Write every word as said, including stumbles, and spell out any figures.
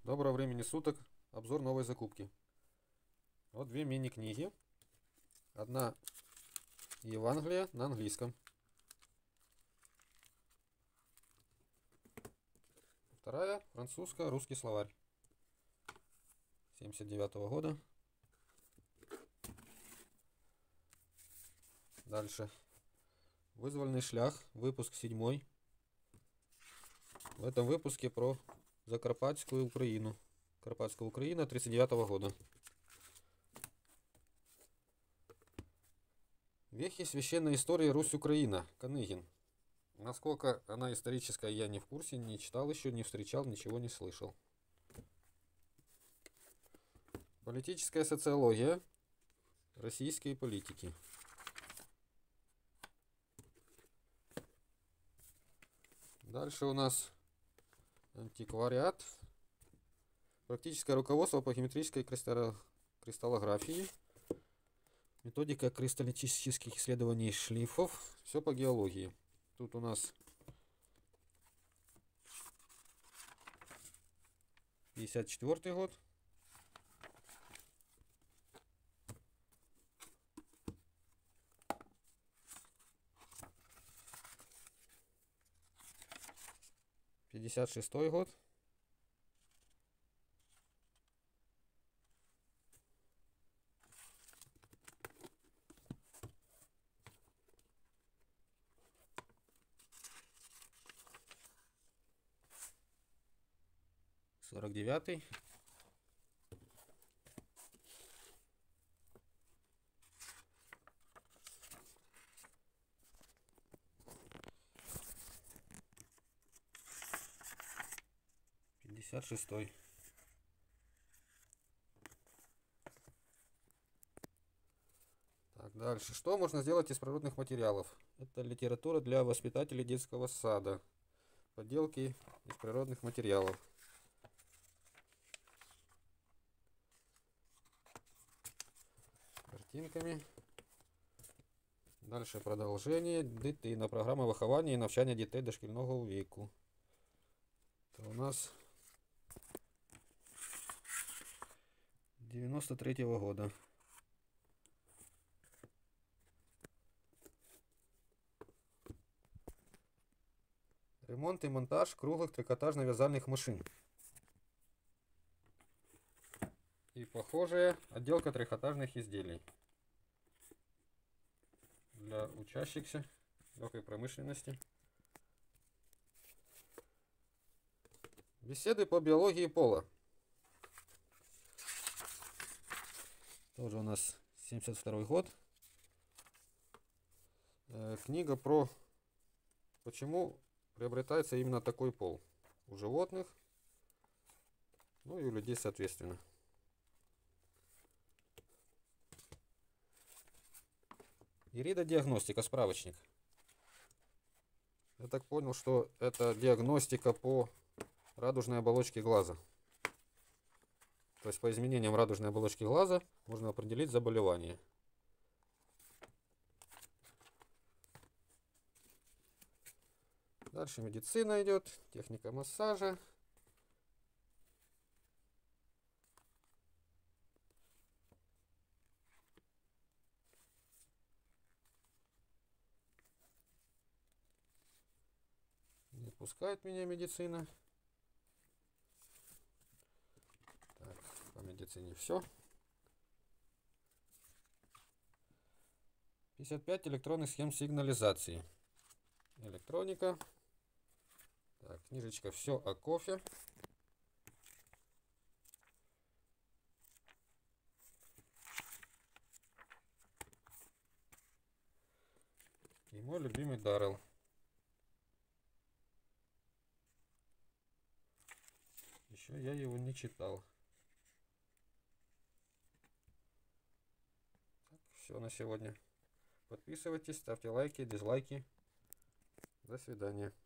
Доброго времени суток. Обзор новой закупки. Вот две мини-книги. Одна Евангелие на английском. Вторая французско-русский словарь. семьдесят девятого года. Дальше. Вызвольный шлях. Выпуск седьмой. В этом выпуске про Закарпатскую Украину. Карпатская Украина тридцать девятого года. Вехи священной истории Русь-Украина. Каныгин. Насколько она историческая, я не в курсе, не читал еще, не встречал, ничего не слышал. Политическая социология российской политики. Дальше у нас антиквариат. Практическое руководство по геометрической кристаллографии. Методика кристаллических исследований шлифов. Все по геологии. Тут у нас пятьдесят четвёртый год. пятьдесят шестой год. сорок девятый. пятьдесят шестой. Так, дальше. Что можно сделать из природных материалов? Это литература для воспитателей детского сада. Поделки из природных материалов. Картинками. Дальше продовження. Дитина. Програма виховання і навчання дітей дошкільного віку. Это у нас девяносто третьего года. Ремонт и монтаж круглых трикотажно-вязальных машин. И похожая отделка трикотажных изделий для учащихся легкой промышленности. Беседы по биологии пола. Тоже у нас семьдесят второй год. Э, книга про почему приобретается именно такой пол у животных, ну и у людей соответственно. Иридодиагностика, справочник. Я так понял, что это диагностика по радужной оболочке глаза. То есть по изменениям радужной оболочки глаза можно определить заболевание. Дальше медицина идет, техника массажа. Не пускает меня медицина. Так, по медицине все. пятьдесят пять электронных схем сигнализации. Электроника. Так, книжечка «Все о кофе». И мой любимый Даррелл. Еще я его не читал. Так, все на сегодня. Подписывайтесь, ставьте лайки, дизлайки. До свидания.